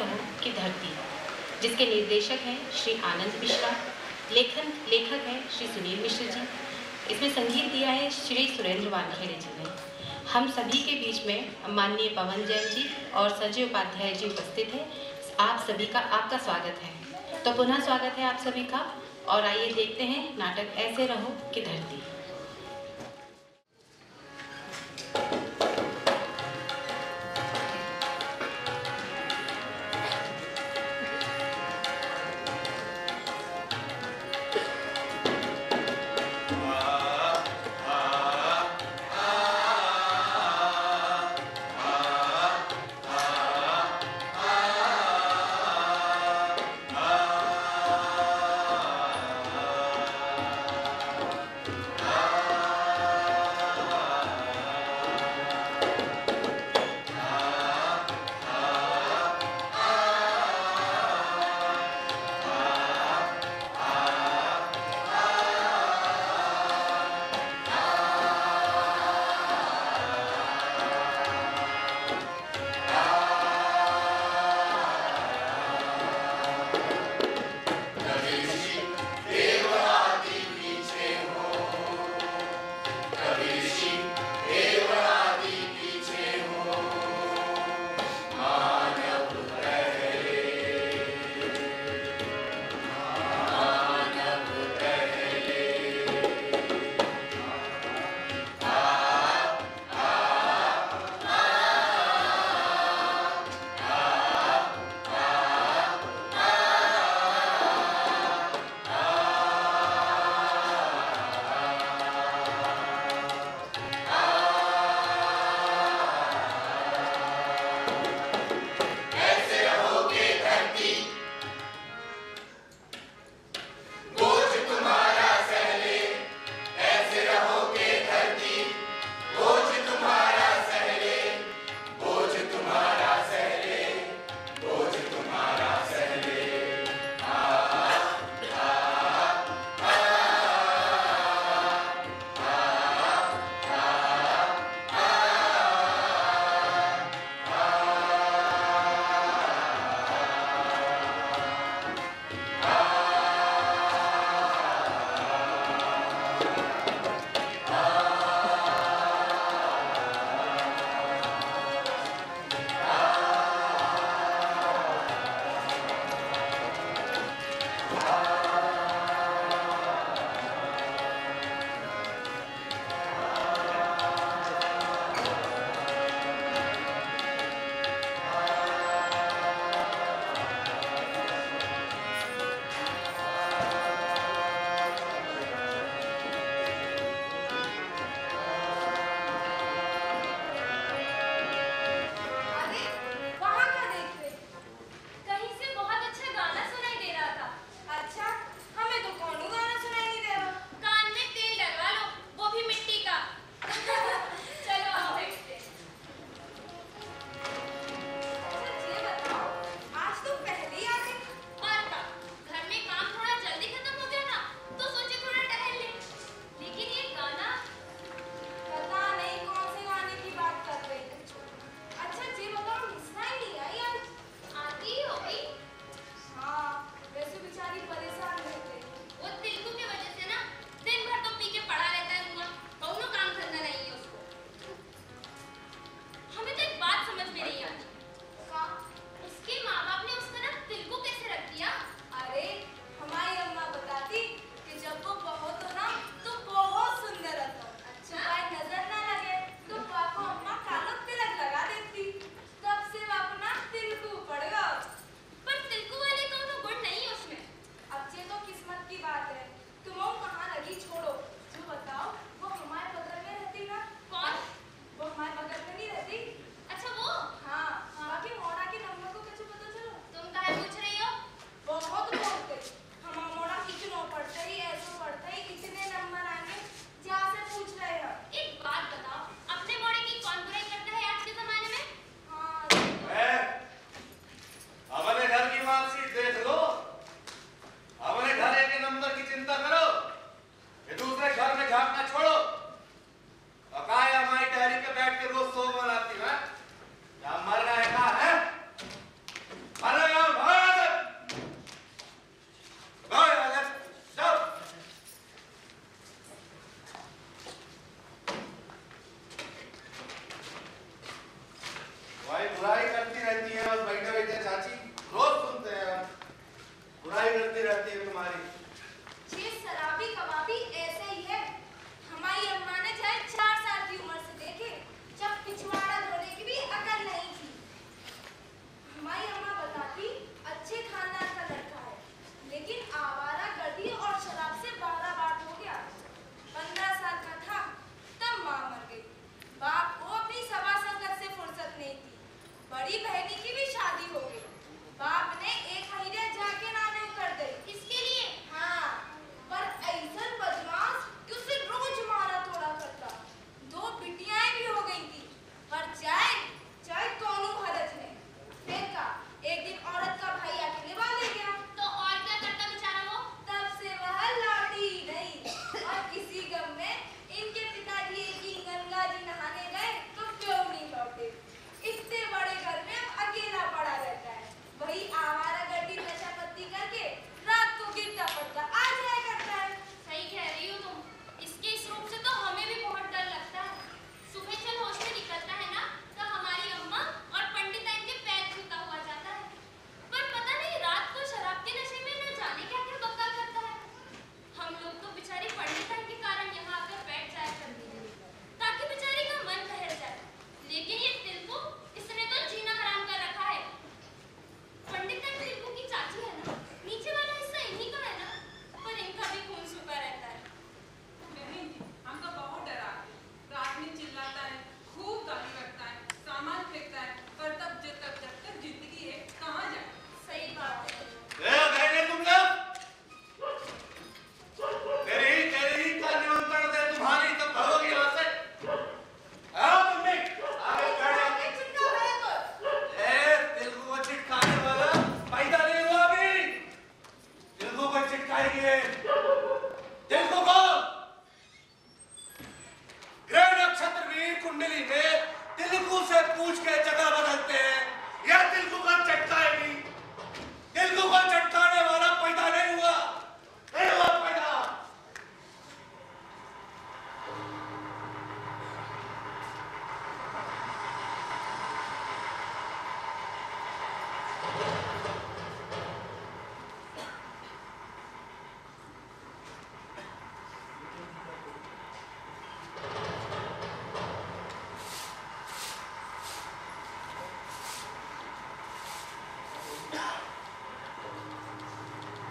रहो कि धरती, जिसके निर्देशक हैं श्री आनंद मिश्रा, लेखक हैं श्री सुनील मिश्र जी। इसमें संगीत दिया है श्री सुरेंद्र वानखेड़े जी ने। हम सभी के बीच में माननीय पवन जैन जी और संजय उपाध्याय जी उपस्थित हैं। आप सभी का आपका स्वागत है। तो पुनः स्वागत है आप सभी का, और आइए देखते हैं नाटक ऐसे रहो कि धरती। Ah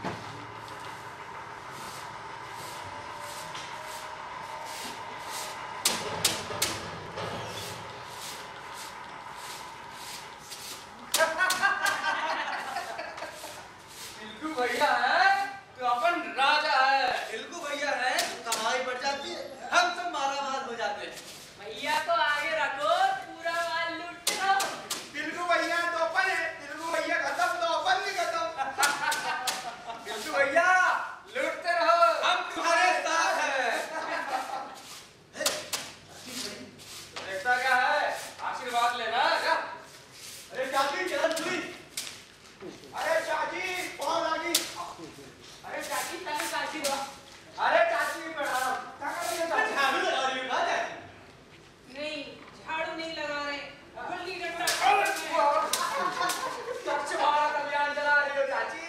भैया है तो अपन राजा है, दिलकू भैया है तो कमाई बढ़ जाती है, हम सब मालामाल हो जाते हैं। भैया को आगे रखो, पूरा माल लूट लो। दिलकू भैया तो अपन है, दिलकू भैया खत्म तो अपन भी खत्म। दिलकू भैया लूटते रहो, हम तुम्हारे साथ हैं। देखता क्या है, आशीर्वाद लेना क्या? अरे चाची चल सुई। अरे चाची बहुत आगे। अरे चाची तने काशी दो। अरे चाची प्रणाम। क्या कर रही है चाची? झाड़ू लगा रही हो ना चाची? नहीं, झाड़ू नहीं लगा रहे, गुल्ली डंडा। स्वच्छ भारत अभियान चला रही हो चाची?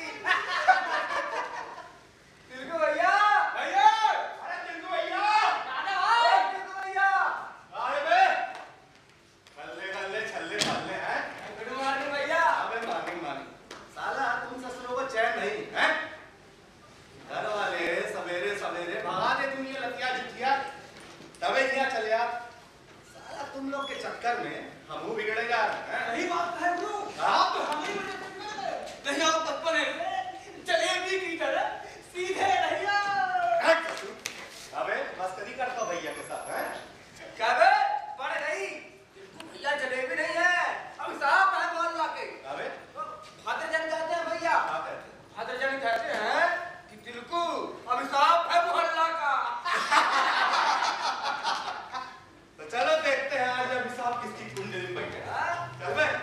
दिलकू भैया, भैया, अरे दिलकू भैया, दादा भाई, दिलकू भैया, अरे बे, गल्ले गल्ले छल्ले छल्ले हैं? गुड मॉर्निंग भैया। अबे मॉर्निंग मॉर्निंग। साला तुम ससुरों को चैन नहीं है? घर वाले सवेरे सवेरे भगा दे तुम ये लतिया जितिया, तबे यहाँ चले आ। साला तुम लोग के चक्कर में हमू बिगड़े जा रहे हैं। यही बात है गुरु, आप तो हम ही नहीं आओ बचपन है जलेबी की तरह सीधे रहिया। अबे बस कभी करता भैया के साथ है? क्या बे पढ़ गई? भैया जलेबी नहीं है, अब साहब है मोहल्ला के। अबे फादरजन कहते हैं भैया। फादरजन कहते हैं कि दिलकू अभिशाप है मोहल्ला का। तो चलो देखते हैं आज अभिशाप किसकी कुंडली में बैठे। चल बे।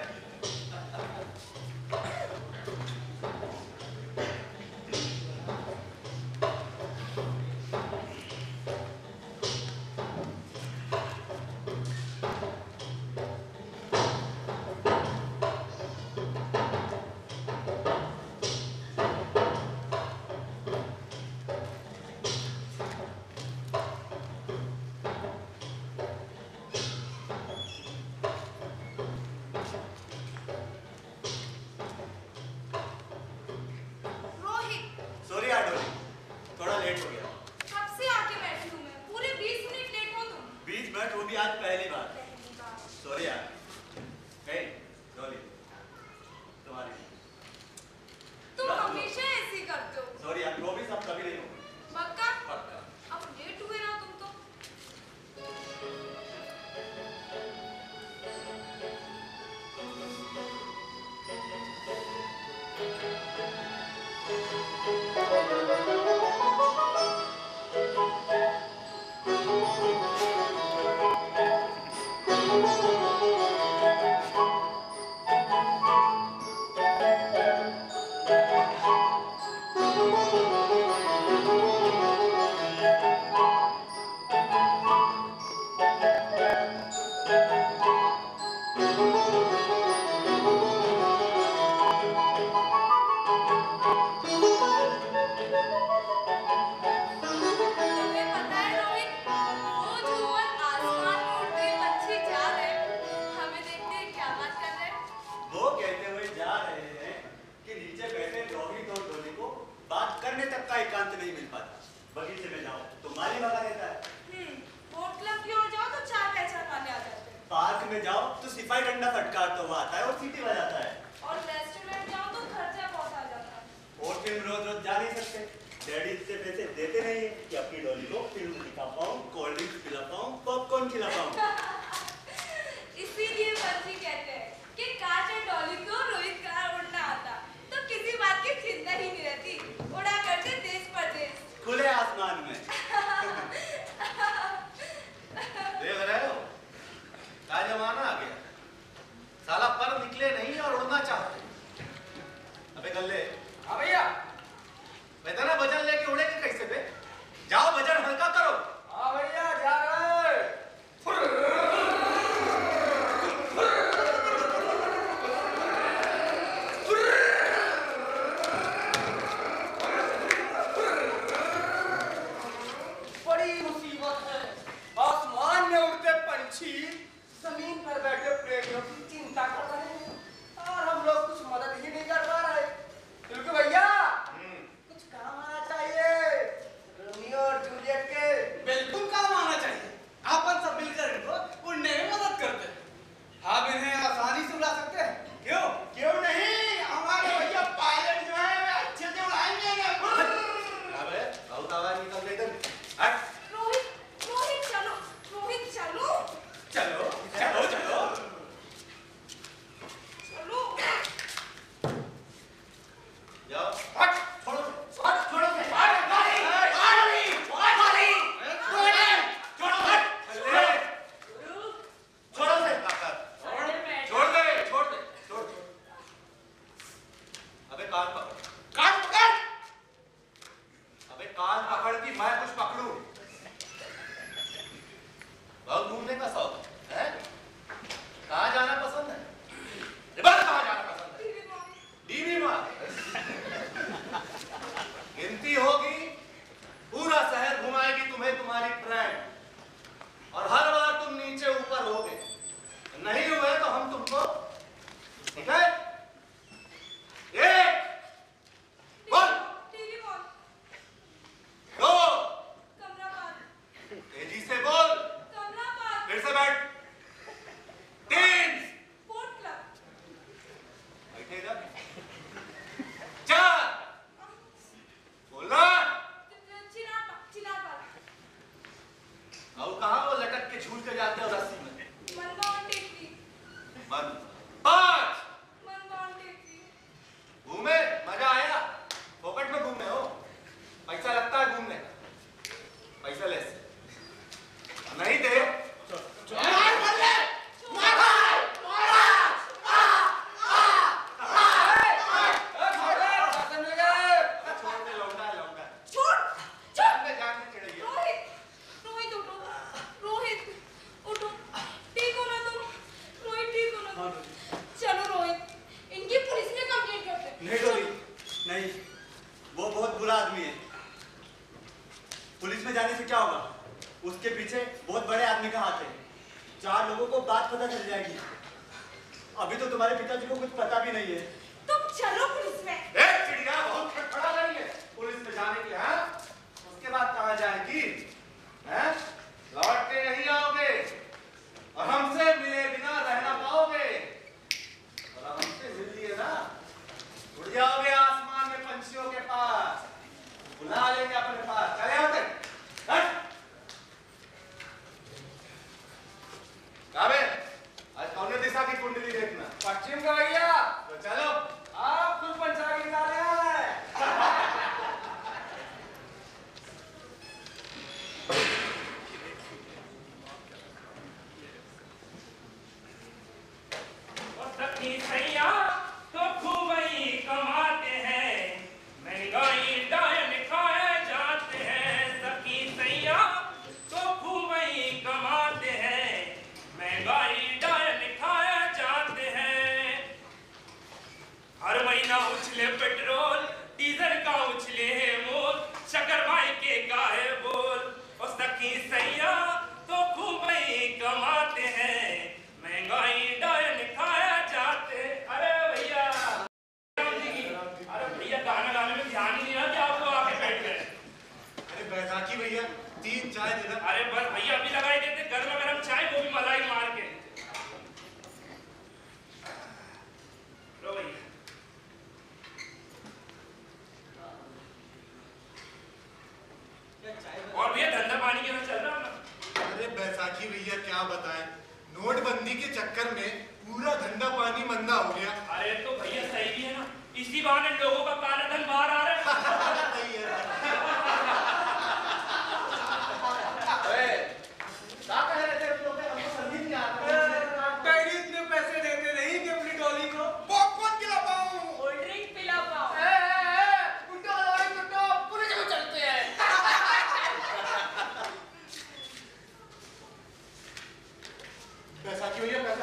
में जाओ तो सिपाही डंडा फटकार तो वो आता है और सीटी बजाता है। और रेस्टोरेंट जाओ तो खर्चा बहुत आ जाता है। और फिल्म रोज रोज जा नहीं सकते, डैडी इतने पैसे देते नहीं है कि अपनी डॉली को फिल्म दिखा पाऊँ, कोल्ड ड्रिंक्स पिला पाऊँ, पॉपकॉर्न खिला पाऊँ। इसीलिए बच्ची कहते हैं कि काश डॉली को रोहित का उड़ना आता तो किसी बात की चिंता ही नहीं रहती, उड़ा करते देश परदेश खुले आसमान में। देख रहे हो क्या जमाना आ गया, साला पर निकले नहीं और उड़ना चाहते। अबे गल्ले, हाँ भैया, इतना वजन लेके उड़ेंगे कैसे बे? जाओ वजन हल्का करो। हाँ भैया जा रहे हैं। कान पकड़, कान पकड़। अबे कान पकड़ की मैं कुछ पकड़ूं? बहुत घूमने का शौक है? कहाँ जाना पसंद है? कहाँ जाना पसंद है? डीवी माँ। गिनती होगी, पूरा शहर घुमाएगी तुम्हें तुम्हारी फ्रेंड, और हर बार तुम नीचे ऊपर होगे। नहीं हुए तो हम तुमको, ठीक है? एक, बोल। दो, तेजी से बोल। फिर से बैठ। तीन, बैठेगा। चार, बोलना। और कहाँ वो लटक के झूल के जाते हो रस्सी में? मन। पांच, घूमे, मजा आया? फोकट में घूमे हो? पैसा लगता है घूमने का, पैसा ले से नहीं दे। पुलिस में जाने से क्या होगा? उसके पीछे बहुत बड़े आदमी का हाथ है। 4 लोगों को बात पता चल जाएगी। अभी तो तुम्हारे पिताजी को कुछ पता भी नहीं है। तुम चलो पुलिस में। एक चिड़िया बहुत खटखड़ा रही है पुलिस में जाने के लिए, हाँ? उसके बाद कहाँ जाएगी? हैं? लौट के नहीं आओगे और हमसे मिले बिना रह ना पाओगे, और हमसे मिल लिए ना उड़ जाओगे आसमान में पंछियों के पास, बुला लेंगे अपने पास। चले आओगे? काबे, आज कौन दिशा की कुंडली देखना? पश्चिम का भैया। तो चलो, आप खुद पंचांग निकाले हैं। तो खूब ही कमाते हैं, महंगाई डायन खाए जाते हैं। सखी सैया तो खूब ही कमाते हैं, महंगाई डायन खाए जाते हैं। हर महीना उछले पेट्रोल डीजल का उछले है मोल, शक्कर भाई के गाहे बोल। और सखी सैया तो खूब ही कमाते हैं, महंगाई डायन खाया जाते। अरे भैया, अरे भैया गाना गाने में ध्यान ही नहीं रहा कि आप लोग आके बैठ गए। अरे बैसाखी भैया 3 चाय देना। अरे बस भैया अभी लगाई देते गर्मा गर्म चाय, वो भी मलाई मार के। लो भैया। और भैया धंधा पानी कैसा चल रहा है? अरे बैसाखी भैया क्या बताएं, नोटबंदी के चक्कर में पूरा धंधा पानी मंदा हो गया। अरे तो भैया सही भी है ना, इसी बहाने लोगों का काला धन बाहर आ रहा है। सही है। अरे क्या कह रहे थे तुम लोग? हमको समझ नहीं आता। डैडी इतने पैसे देते नहीं कि अपनी डॉली को पॉपकॉर्न खिला पाऊं, कोल्ड ड्रिंक पिला पाओ। गुड्डा लड़ाई गुड्डा पूरे जगह चलते हैं। बैसाखी भैया पैसा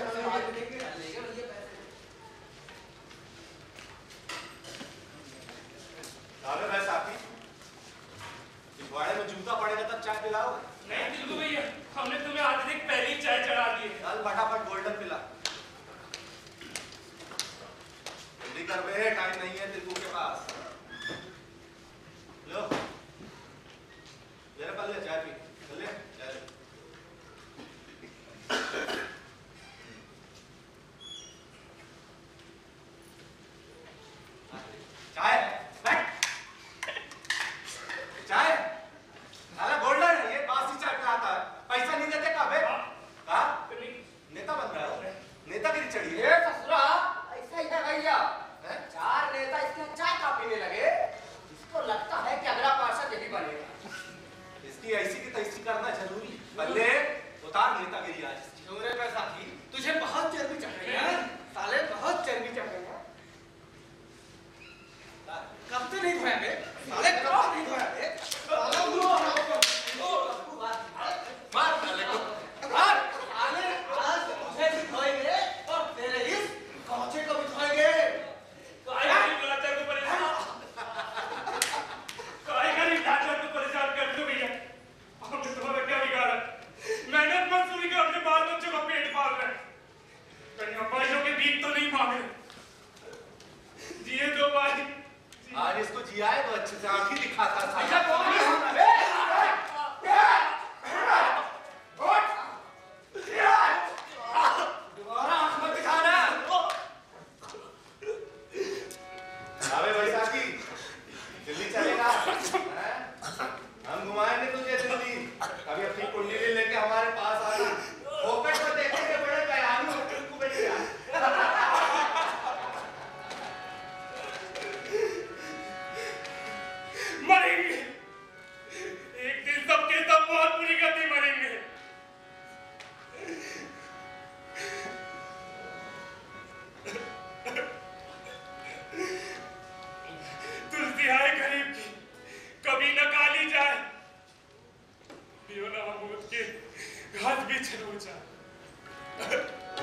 कब तो नहीं धोया बे? साले कब तो नहीं धोया बे? साला मार साले को। मार। साले आज तुझे भी धोएंगे और तेरे इस कौचे को भी धोएंगे। काय गरीब लाचार को परेशान कर दो भैया। हमने तुम्हारा क्या बिगाड़ा? मेहनत मजदूरी कर अपने बाल बच्चों का पेट पाल रहे हैं। कहीं हम भाइयों के बीच तो नहीं मांग रहे। जिए दो भाई। आज इसको जिया है तो अच्छे से आंखें दिखाता था। भैया कौन है हम बे? दोबारा आंख मत दिखाना। अबे बैसाखी दिल्ली चलेगा? हम घुमाएंगे तुझे दिल्ली। कभी अपनी कुंडली लेके हमारे पास आना। फोकट को देखेंगे बड़े पैरानी होटल को बैठेगा। मरेंगे एक दिन सबके सब बहुत बुरी गति मरेंगे। तुलसी आए गरीब की कभी न काली जाए, पियो ना अमूद के घास भी छलू जाए।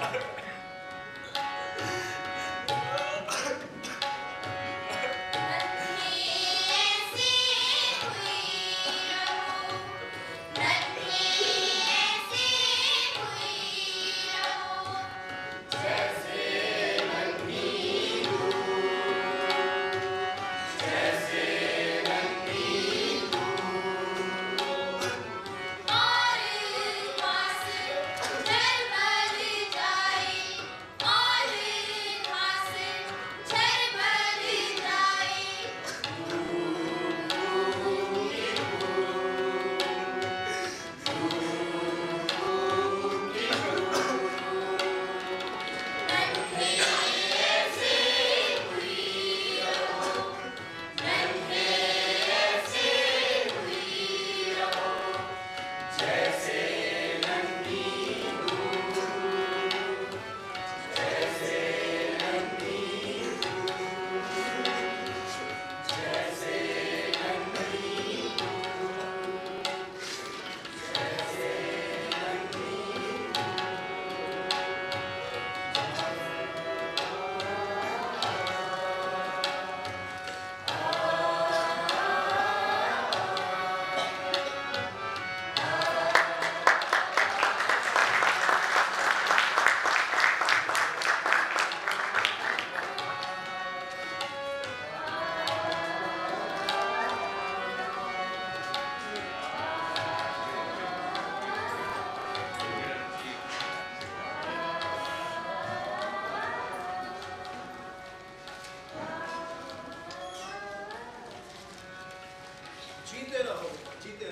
जीते रहो, जीते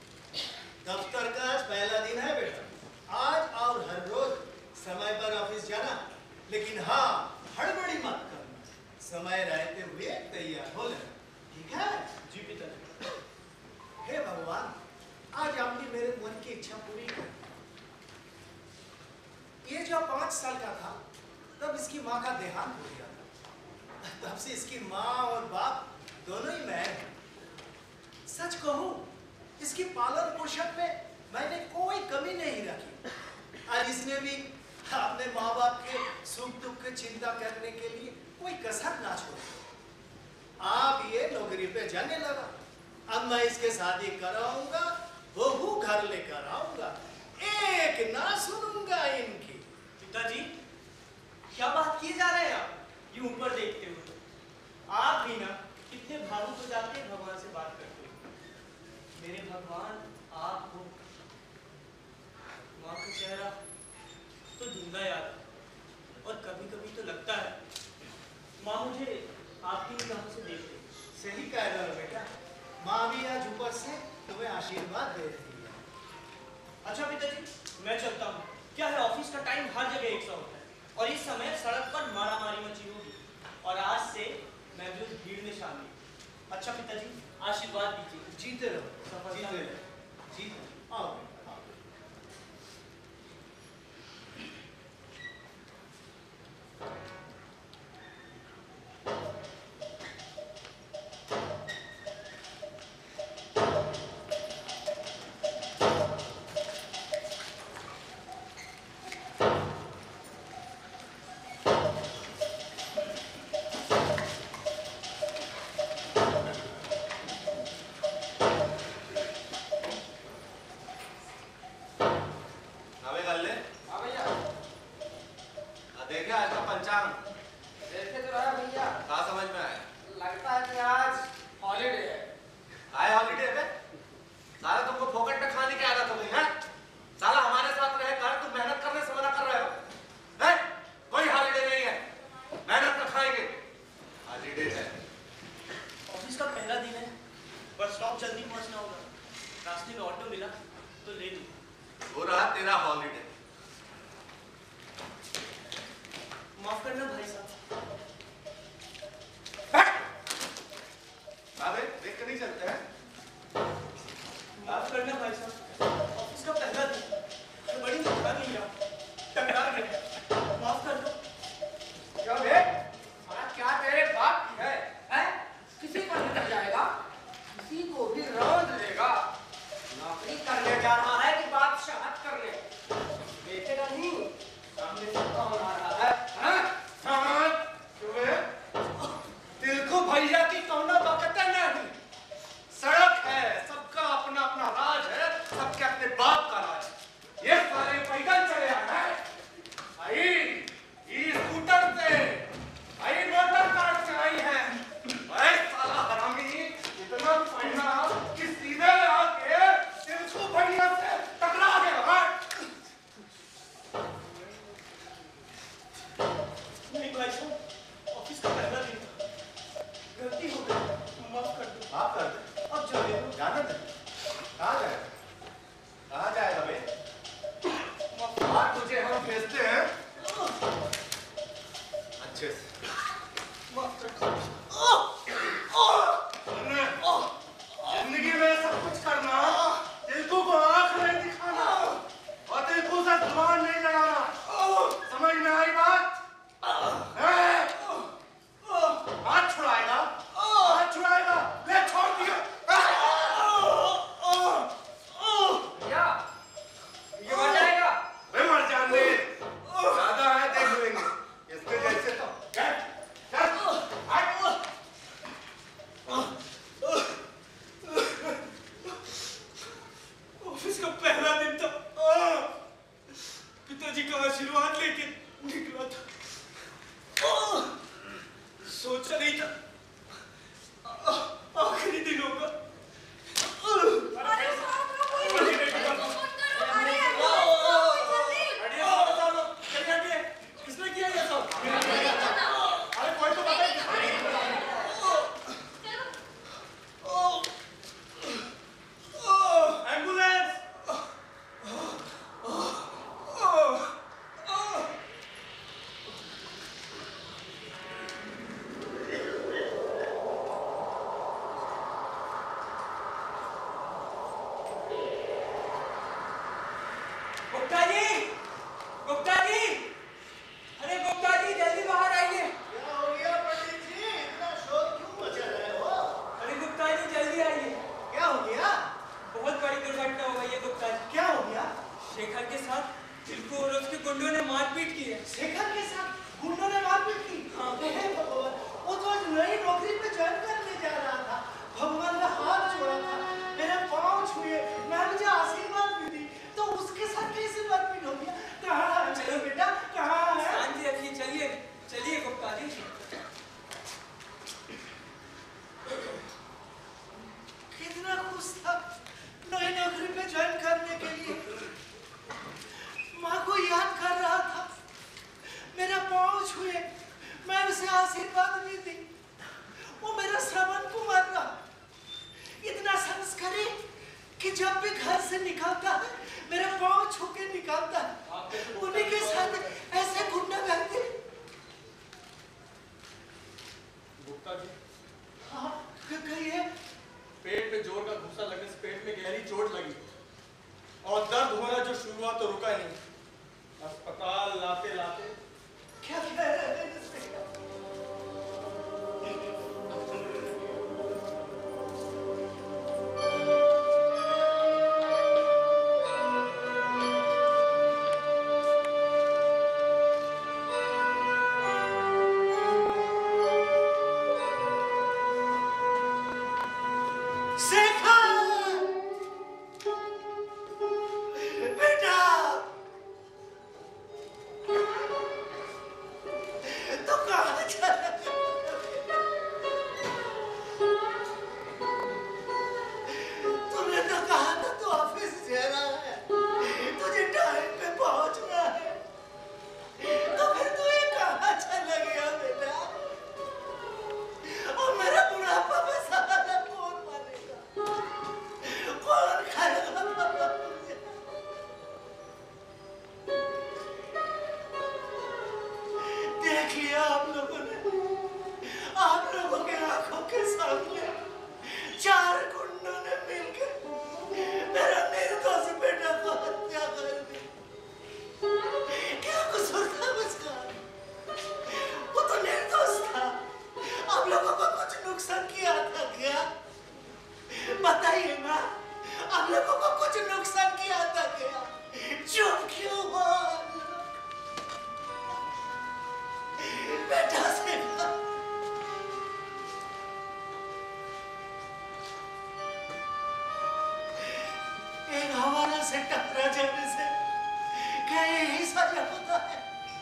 रहो। दफ्तर का आज पहला दिन है बेटा। आज और हर रोज समय पर ऑफिस जाना, लेकिन हाँ हड़बड़ी मत करना। समय रहते हुए तैयार हो लेना, ठीक है? जी पिताजी। हे भगवान, आज आपने मेरे मन की इच्छा पूरी कर। ये जब 5 साल का था तब इसकी माँ का देहांत हो गया था। तब से इसकी माँ और बाप दोनों ही मैं हैं। सच कहूं, इसकी पालन पोषण में मैंने कोई कमी नहीं रखी। आज इसने भी अपने माँ बाप के सुख दुख की चिंता करने के लिए कोई कसर ना छोड़ी। आप ये नौकरी पे जाने लगा। अब मैं इसके शादी कराऊंगा, बहू घर लेकर आऊंगा, एक ना सुनूंगा इनकी। पिताजी क्या बात किए जा रहे हैं आप? ये ऊपर देखते हुए आप भी ना कितने भावुक हो जाते हैं भगवान से बात करते हुए। मेरे भगवान, आप हो। माँ का चेहरा तो धुंधला याद है और कभी कभी तो लगता है माँ मुझे आपकी निगाहों से देख रही। सही कह रहे हो बेटा। माँ भी आज ऊपर से तुम्हें आशीर्वाद दे रही है। अच्छा पिताजी, मैं चलता हूँ। क्या है, ऑफिस का टाइम हर जगह एक सा होता है और इस समय सड़क पर मारामारी मची होगी और आज से मैं भी उस भीड़ में शामिल। अच्छा पिताजी, आशीर्वाद दीजिए। जीते रहो, सफलता जीते मिले। रहो, जीते आओ बेटा, आओ। देखते हैं। ऑफिस का पहला दिन है, बस स्टॉप जल्दी पहुंचना होगा। रास्ते में ऑटो मिला तो ले लूं। हो रहा तेरा हॉलीडे। माफ करना भाई साहब। अबे देख के नहीं चलते हैं? माफ करना भाई साहब, ऑफिस का पहला दिन, मैं बड़ी धक्का नहीं रहा, टकरा गया, माफ कर दो। क्या बे? क्या तेरे बाप की है? हैं? किसी को निकल जाएगा, किसी को भी रौंद लेगा। नौकरी करने जा रहा है कि बादशाहत करने? बेचेगा नहीं, सामने से कौन आ रहा है? हैं? हाँ? क्यों बे? दिल को भैया की कौनो बकत नहीं। सड़क है, सबका अपना अपना राज है, सबके अपने बाप का राज। ये सारे पैदल चले आ रहे हैं। आई स्कूटर से, आई मोटर कार से आई है। भाई साला हरामी इतना पहना कि सीधे आके दिल को भैया से टकरा गया। नहीं भाई साहब, ऑफिस का पहला दिन था, गलती हो गई, माफ कर दो। माफ कर दे। अब जाने दो। जाने दे। कहाँ जाएगा? कहाँ जाएगा बे? आज तुझे हम भेजते हैं अच्छे से। माफ कर दो। जिंदगी में सब कुछ करना, दिलकू को आंख नहीं दिखाना और दिलकू से जुबान नहीं लगाना। समझ में आई बात? हाथ छुड़ाएगा, हाथ छुड़ाएगा, ले छोड़ दिया। क्या? ये मर जाएगा? वे मर जाने ज्यादा है, देख लेंगे इसके जैसे तो। ऑफिस का पहला दिन था, पिताजी का आशीर्वाद लेके निकला था। सोचा नहीं था आखिरी दिन होगा। अरे साहब, फोन करो, अरे जल्दी। किसने किया ये सब? अरे कोई तो बताइए। एम्बुलेंस! गुप्ता जी! गुप्ता जी! अरे गुप्ता जी, जल्दी बाहर आइए। क्या हो गया पंडित जी? इतना शोर क्यों मचा रहे हो? अरे गुप्ता जी, जल्दी आइए। क्या हो गया? बहुत बड़ी दुर्घटना हो गई है गुप्ता जी। क्या हो गया? शेखर के साथ दिलको और उसके गुंडों ने मारपीट की है। शेखर के साथ गुंडों ने मारपीट की? हाँ। हे भगवान, वो तो आज नई नौकरी पे ज्वाइन करने जा रहा था। भगवान का हाथ जोड़ा था, मेरे पाँव छुए, मैं मुझे आशीर्वाद भी दी, तो उसके साथ कैसे मारपीट हो गया? कहाँ है मेरा बेटा? कहाँ है? शांति रखिए, चलिए चलिए गुप्ता जी। कितना खुश था नई नौकरी पे ज्वाइन करने के लिए। माँ को याद कर रहा था, मेरा पाँव छुए, मैं उसे आशीर्वाद भी दी। वो मेरा श्रवण कुमार रहा, इतना संस्कारी कि जब भी घर से निकलता है मेरा पाँव छू के निकलता है। उन्हीं के साथ ऐसे गुंडागर्दी। गुप्ता जी, हाँ, कहिए। पेट में जोर का घूसा लगने से पेट में गहरी चोट लगी और दर्द होना जो शुरू हुआ तो रुका नहीं। अस्पताल लाते लाते क्या कह रहे हैं इसमें? सामने 4 गुंडों ने मिलकर मेरा निर्दोष बेटा को हत्या कर दी। क्या कसूर था उसका? वो तो निर्दोष था। आप लोगों को कुछ नुकसान किया था क्या? बताइए ना, आप लोगों को कुछ नुकसान किया था क्या? चुप क्यों हो? बेटा से एक हवाला से टकरा जाने से क्या यही सजा होता है?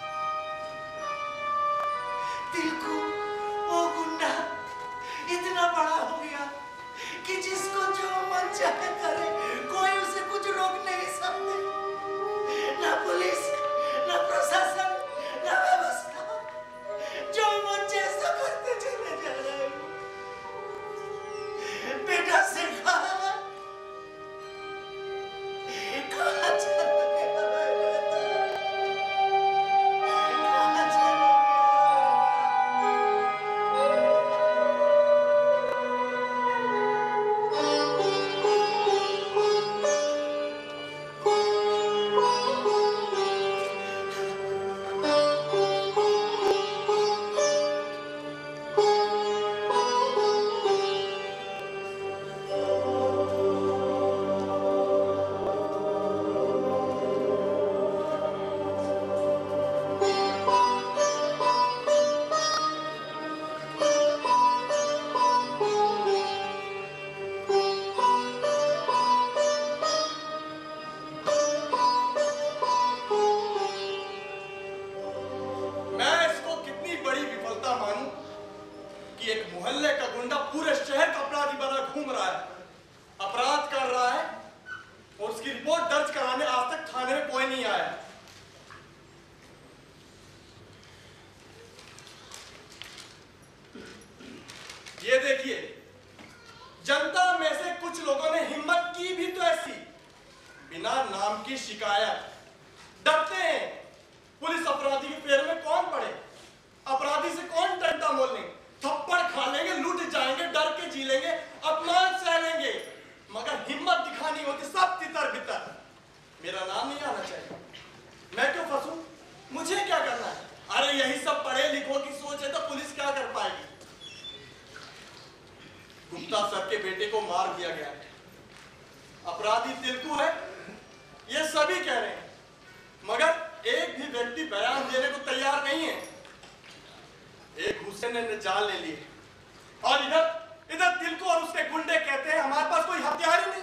दिल को वो गुंडा इतना बड़ा हो गया कि जिसको जो मन चाहे करे, कोई उसे कुछ रोक नहीं सकते। ना पुलिस, ना प्रशासन, ना व्यवस्था, जो मन जैसा करते चले जा रहे हैं। बेटा से कहाँ चला गया बेटा? कहाँ चला गया? मैं इसको कितनी बड़ी विफलता मानूं कि एक मोहल्ले का गुंडा पूरे शहर का अपराधी बना घूम रहा है, अपराध कर रहा है और उसकी रिपोर्ट दर्ज कराने आज तक थाने में कोई नहीं आया। ये देखिए, जनता में से कुछ लोगों ने हिम्मत की भी तो ऐसी, बिना नाम की शिकायत, डरते हैं। पुलिस अपराधी के पैर में कौन पड़े? अपराधी से कौन डंडा मोल लेंगे? थप्पड़ खा लेंगे, लूट जाएंगे, डर के जी लेंगे, अपमान सह लेंगे, मगर हिम्मत दिखानी होती सब तितर बितर। मेरा नाम नहीं आना चाहिए। मैं क्यों फंसूं? मुझे क्या करना है? अरे यही सब पढ़े लिखों की सोच है तो पुलिस क्या कर पाएगी? गुप्ता सर के बेटे को मार दिया गया है, अपराधी तिलकू है, ये सभी कह रहे हैं, मगर एक भी व्यक्ति बयान देने को तैयार नहीं है। एक हुसैन ने जान ले ली और इधर तिलकू और उसके गुंडे कहते हैं हमारे पास कोई हथियार ही नहीं।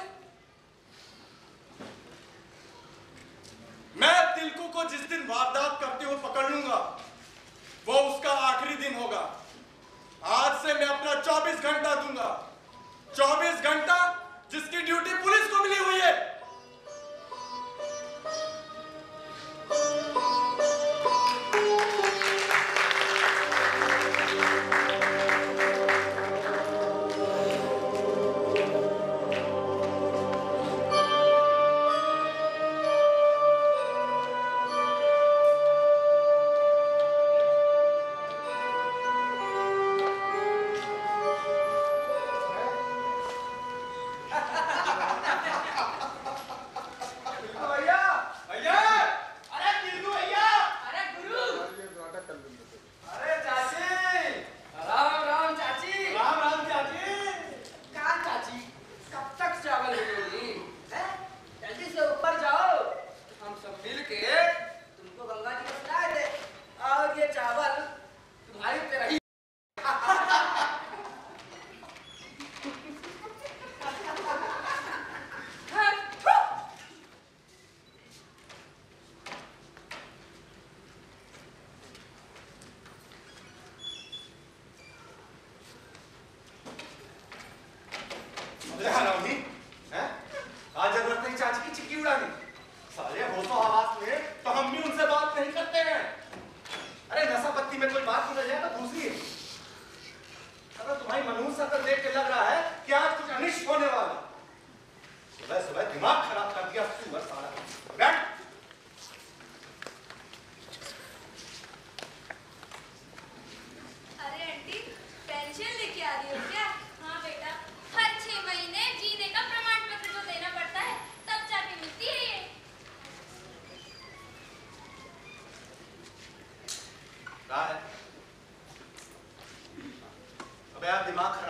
मैं तिलकू को जिस दिन वारदात करते हुए पकड़ लूंगा वो उसका आखिरी दिन होगा। आज से मैं अपना 24 घंटा दूंगा, 24 घंटा जिसकी ड्यूटी पुलिस को मिली हुई है।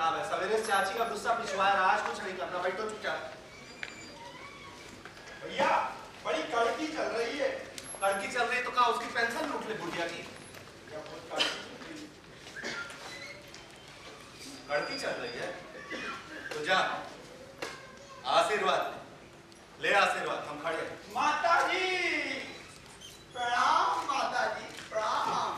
काम है? सवेरे चाची का गुस्सा पिछवाया रहा, आज कुछ नहीं करना, बैठो चुपचाप। भैया बड़ी कड़की चल रही है। लड़की चल रही तो कहा उसकी पेंशन लूट ले बुढ़िया की। लड़की चल रही है तो जा आशीर्वाद ले, आशीर्वाद। हम खड़े हैं। माता जी प्रणाम, माता जी प्रणाम।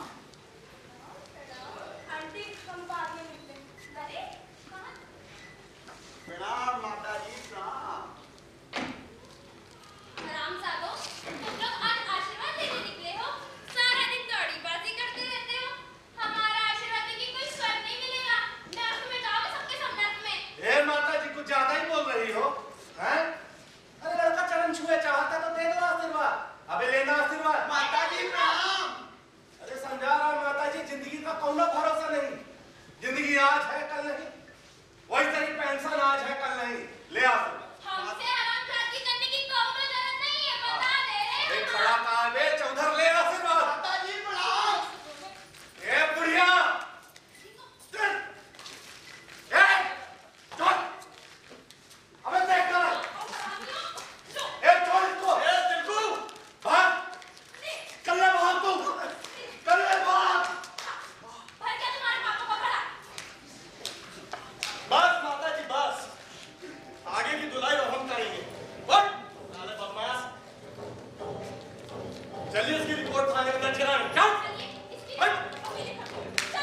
आंटी हम बाद में मिलते हैं। अरे कहाँ? प्रणाम माता जी प्रणाम। हरामजादों, तुम लोग आज आशीर्वाद लेने निकले हो? सारा दिन दौड़ीबाजी करते रहते हो। हमारा आशीर्वाद लेके कोई स्वर्ग नहीं मिलेगा। नर्क में जाओगे सबके सब नर्क में। ए माता जी कुछ ज्यादा ही बोल रही हो, हैं? अरे लड़का चरण छुए चाहता तो दे दो आशीर्वाद। अबे लेना आशीर्वाद। माता जी प्रणाम। अरे समझा रहा हूं माता जी, जिंदगी का कोई भरोसा नहीं। जिंदगी आज है कल नहीं, वही तेरी पेंशन आज है कल नहीं। ले आशीर्वाद। हमसे हरामजादी करने की कोई जरूरत नहीं है, बता दे रहे हैं। एक खड़ा कहां बे, चौधर ले आशीर्वाद। माता जी प्रणाम। ए बुढ़िया चल, ए चल, अबे देख कर, ए छोड़ इसको। ए दिलकू भाग, चल ले भाग तू, चल ले भाग। भर क्या तुम्हारे पापा को खड़ा? बस माता जी बस, आगे की धुलाई और हम करेंगे। बस साले बदमाश, चलिए इसकी रिपोर्ट थाने में दर्ज कराएं। चल चलिए इसकी हट। अभी लिखा। चल।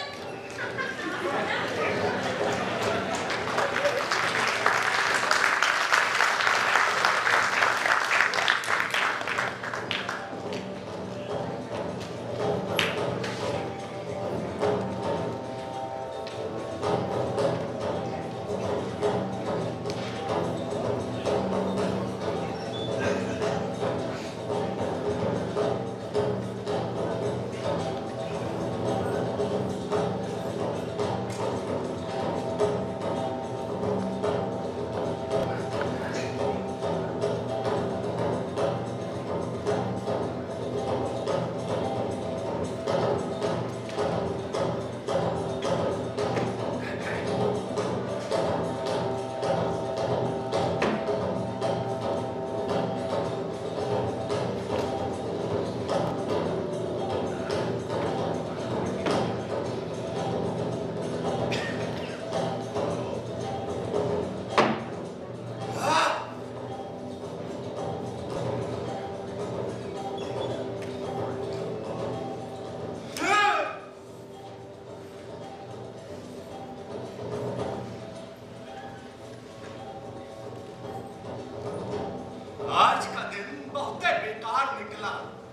आज का दिन बहुत बेकार निकला।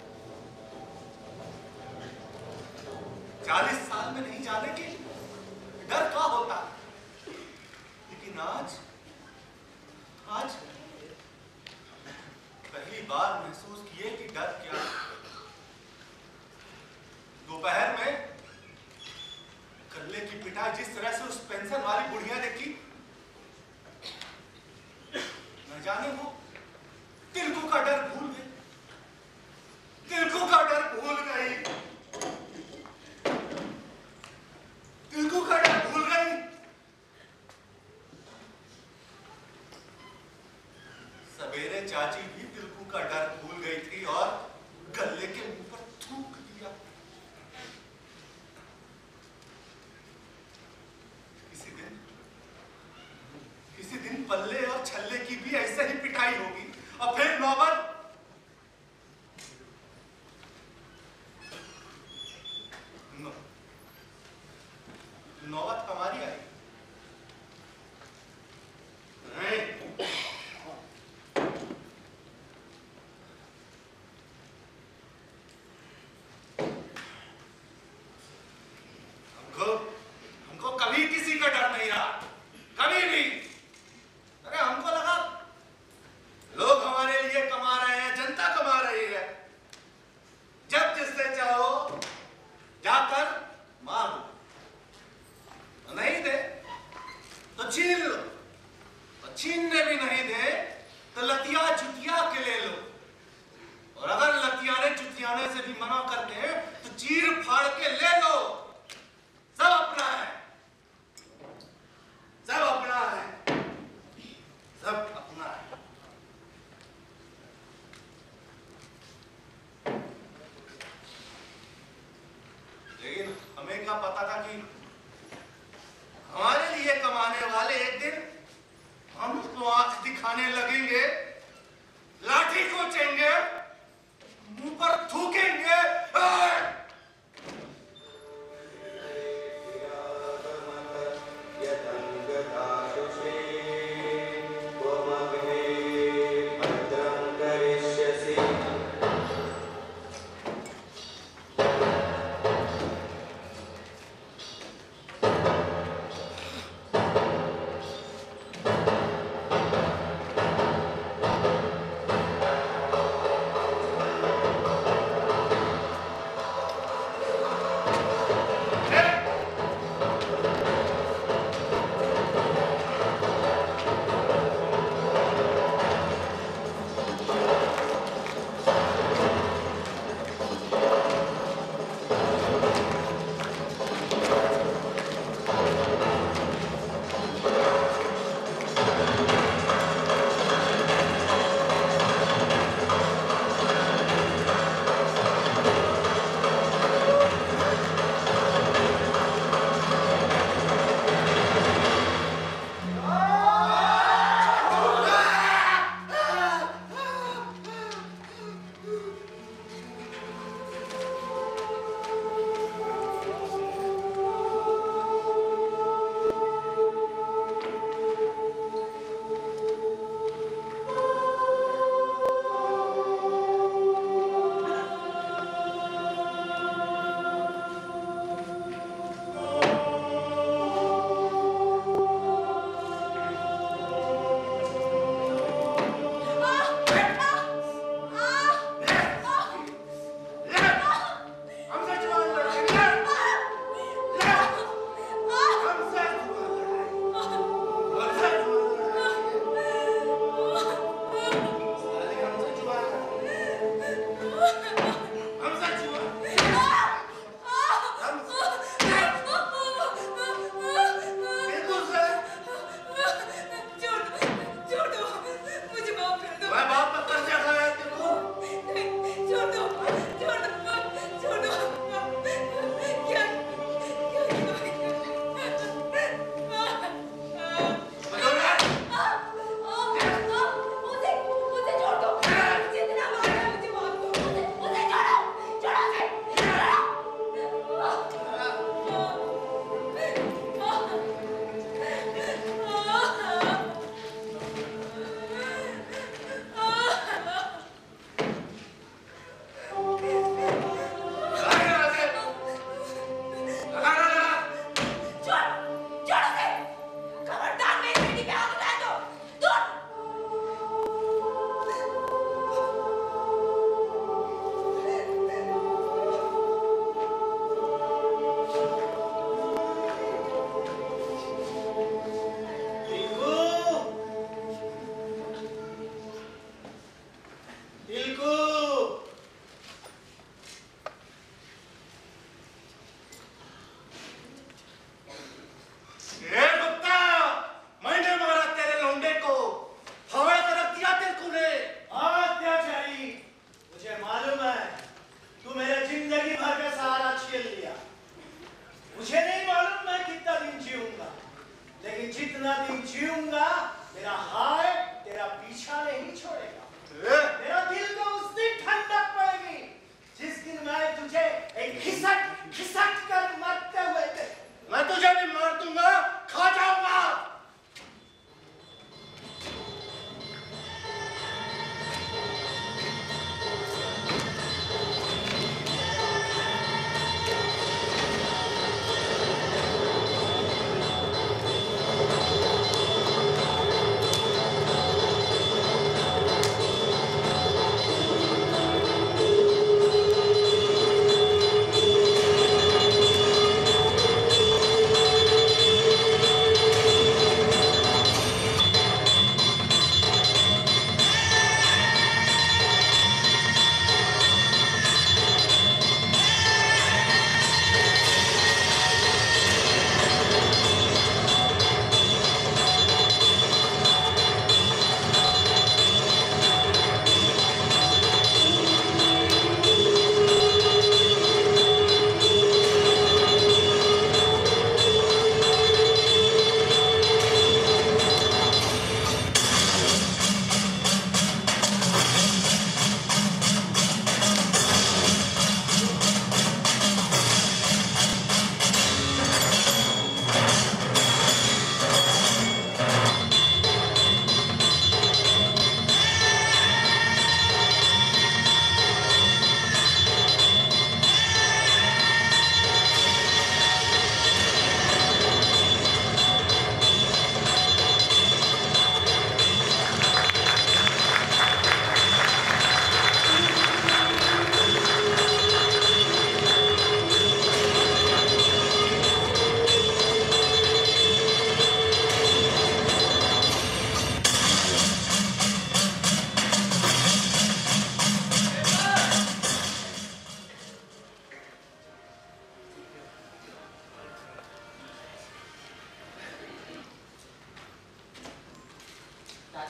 40 साल में नहीं जाने की डर क्या होता, लेकिन आज पहली बार महसूस किए कि डर क्या। दोपहर में गले की पिटाई जिस तरह से उस पेंशन वाली बुढ़िया ने की, न जाने वो तिलकू का डर भूल गई, तिलकू का डर भूल गई, तिलकू का डर भूल गई। सवेरे चाची भी तिलकू का डर भूल गई थी और गले के मुंह पर थूक दिया। किसी दिन पल्ले और छल्ले की भी ऐसे ही पिटाई होगी और फिर नौबत हमारी आई। हमको कभी किसी का डर नहीं रहा, कभी भी। अरे हमको लगा लोग हमारे लिए कमा रहे हैं, जनता कमा रही है। जब जिससे चाहो जाकर मारो, नहीं दे तो छीन लो, और छीनने भी नहीं दे तो लतिया जुतिया के ले लो, और अगर लतियाने जुतियाने से भी मना करके तो चीर फाड़ के ले लो। सब अपना है। खाने लगेंगे, लाठी कोचेंगे, मुंह पर थूकेंगे।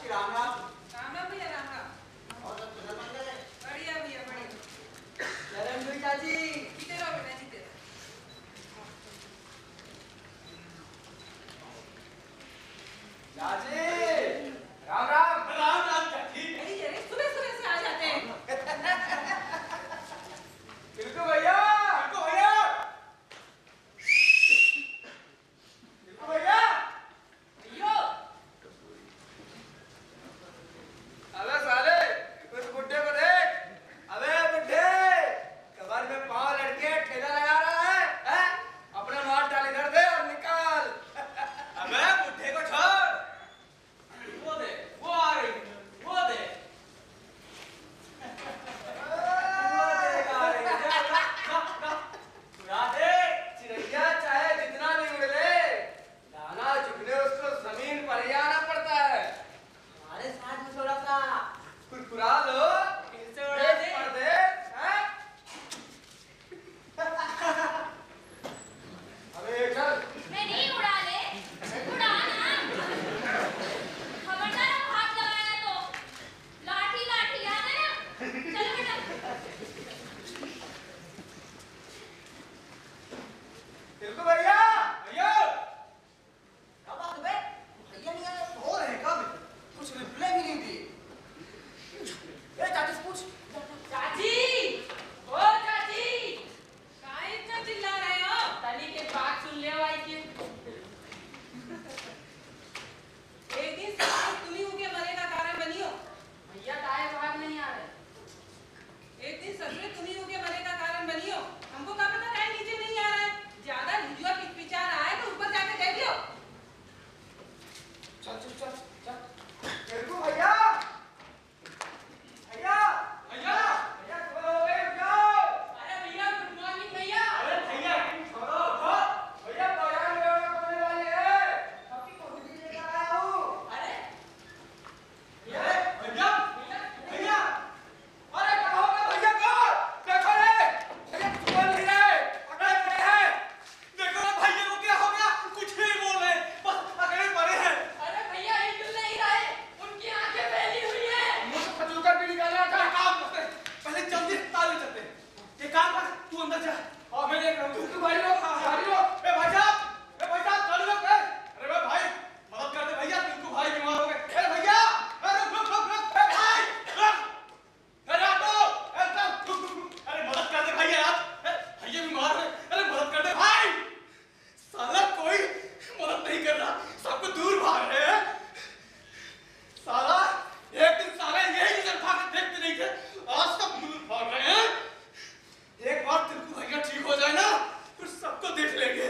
चाची राम राम। राम राम भैया राम राम। और सब कुशल मंगल है? बढ़िया भैया बढ़िया। चरण हुई चाची। जीते रहो बेटा जीते रहो। चाची राम राम। राम राम चाची। अरे सुबह सुबह से आ जाते हैं। बिल्कुल भैया। बिल्कुल भैया। बिल्कुल भैया। भैया अबे साले उस बुड्ढे को देख। अबे बुड्ढे कमर में पाँव लड़के ठेला लगा रहा है? अपना माल डाल इधर दे और निकाल। अबे बुड्ढे को छोड़। वो दे, वो आ रही है, वो दे। उड़ा दे चिड़ैया चाहे जितना भी उड़ ले, दाना चुगने उसको जमीन पर ही आना पड़ता है। हमारे साथ में थोड़ा सा कुरकुरा लो, इनसे उड़ा दे पड़ दे। अबे चल। मैं नहीं उड़ा ले, उड़ा ना। खबरदार अब हाथ लगाया तो लाठी लाठी याद है ना? चलो बेटा। बिल्कुल भैया। भैया। क्या बात है बे? भैया नहीं आए तो रहे कब? कुछ रिप्लाई भी नहीं दी। ए चाची से पूछ। चाची ओ चाची काहे इतना चिल्ला रहे हो? तनी के बात सुन ले भाई की। एक दिन सच तुम्ही उनके मरे का कारण बनियो। भैया काहे बाहर नहीं आ रहे? एक दिन सच में तुम्ही उनके मरे का कारण बनियो। हमको क्या पता काहे नीचे नहीं आ रहा है? ज्यादा वीडियो पिक्चर आया है तो ऊपर जाके देख लियो। चल चल चल चल। बिल्कुल भैया। भैया भैया। भैया सुबह हो गई, उठ जाओ। अरे भैया गुड मॉर्निंग भैया। अरे भैया छोड़ो उठो। भैया बयान होने वाले हैं। सबकी कोठी भी लेकर आया हूँ। अरे ये भैया। भैया। अरे क्या हो गया भैया को? देखो रे। भैया बोल नहीं रहे। अकेले पड़े हैं। देखो ना भैया को क्या हो गया? कुछ नहीं बोल रहे, बस अकेले पड़े हैं। अरे भैया हिल नहीं रहे, उनकी आंखें फैली हुई है। मुझे खजूर भी निकाल रहा था। एक काम करते हैं, पहले जल्दी ताले चलते हैं। एक काम कर, तू अंदर जा और मैं देख रहा हूँ। तू भाई लोग भाई लोग। ए भाई साहब, खड़े हो गए। अरे बे भाई, मदद कर दे भैया, तुमको भाई बीमार हो गए। ए भैया, रुक। ए भाई, रुक। अरे ऑटो, रुक। अरे मदद कर दे भैया यार। भैया बीमार है। अरे मदद कर दे भाई। साला कोई मदद नहीं कर रहा, सबको दूर भाग रहे हैं। साला एक दिन साले यही नजर भाग के देखते नहीं थे, आज सब दूर भाग रहे हैं। एक बार तिलकू भैया ठीक हो जाए ना, फिर सबको देख लेंगे।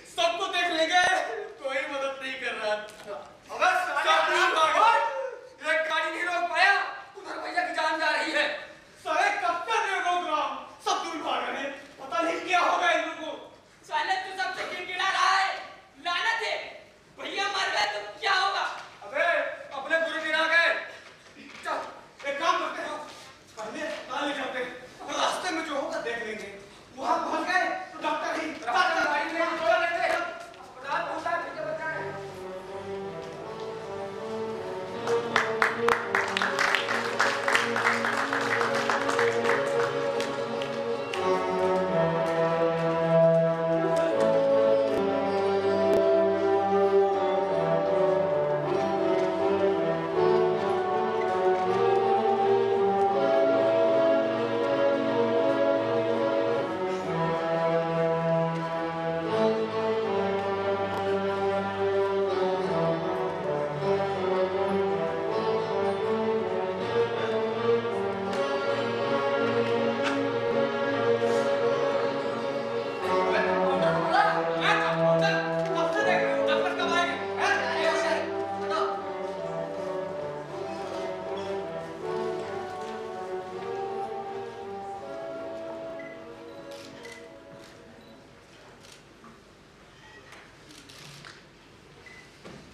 कोई मदद नहीं कर रहा। अबे साले सब दूर भाग गए। एक गाड़ी नहीं रोक पाया, उधर भैया की जान जा रही है। साले कब तक नहीं रोक रहा हूं, सब दूर भाग रहे हैं। पता नहीं क्या होगा इन लोगों को। साले तू सबसे गिड़गिड़ा रहा है। लानत है, भैया मर गए तो क्या होगा? अबे अपने गुरु गिरा गए। चल एक काम करते हैं, पहले ताले चलते हैं, रास्ते में जो होगा देख लेंगे। वहां पहुंच गए तो डॉक्टर ही रास्ते गाड़ी में छोड़ लेते हैं। अस्पताल पहुंचा भैया बचाए।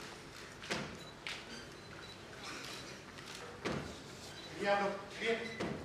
ये आप लोग